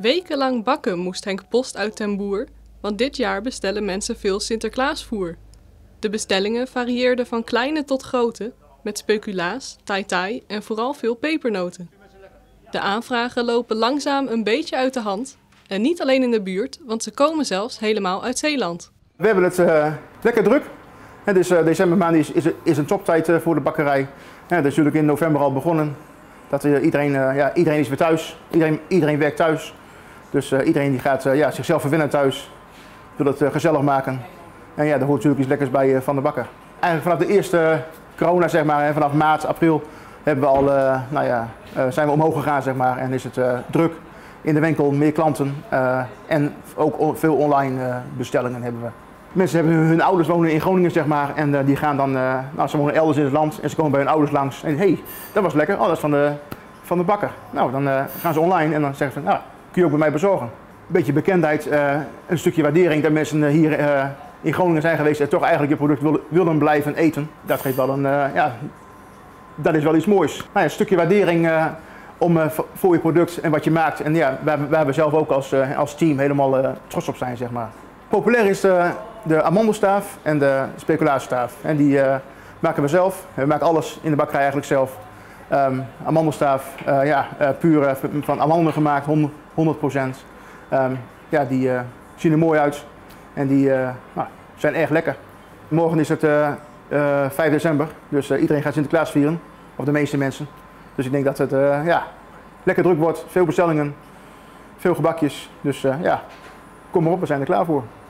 Wekenlang bakken moest Henk Post uit Ten Boer, want dit jaar bestellen mensen veel Sinterklaasvoer. De bestellingen varieerden van kleine tot grote, met speculaas, tai en vooral veel pepernoten. De aanvragen lopen langzaam een beetje uit de hand. En niet alleen in de buurt, want ze komen zelfs helemaal uit Zeeland. We hebben het lekker druk. Dus decembermaand is een toptijd voor de bakkerij. Dat is natuurlijk in november al begonnen. Dat iedereen is weer thuis. Iedereen werkt thuis. Dus iedereen die gaat zichzelf verwennen thuis. Wil het gezellig maken. En ja, daar hoort natuurlijk iets lekkers bij van de bakker. Eigenlijk vanaf de eerste corona, zeg maar, vanaf maart, april, hebben we al, zijn we omhoog gegaan, zeg maar. En is het druk in de winkel, meer klanten en ook veel online bestellingen hebben we. Mensen hebben hun ouders wonen in Groningen, zeg maar, en die gaan dan, ze wonen elders in het land en ze komen bij hun ouders langs. En hey, dat was lekker, dat is van de bakker. Nou, dan gaan ze online en dan zeggen ze, nou, kun je ook bij mij bezorgen. Een beetje bekendheid, een stukje waardering dat mensen hier in Groningen zijn geweest en toch eigenlijk je product willen blijven eten. Dat geeft wel dat is wel iets moois. Nou ja, een stukje waardering voor je product en wat je maakt. En ja, waar we zelf ook als team helemaal trots op zijn, zeg maar. Populair is de amandelstaaf en de speculaasstaaf. En die maken we zelf. We maken alles in de bakkerij eigenlijk zelf. Amandelstaaf, puur van amandelen gemaakt, 100%. Die zien er mooi uit en die zijn erg lekker. Morgen is het 5 december, dus iedereen gaat Sinterklaas vieren. Of de meeste mensen. Dus ik denk dat het lekker druk wordt, veel bestellingen, veel gebakjes. Dus kom maar op, we zijn er klaar voor.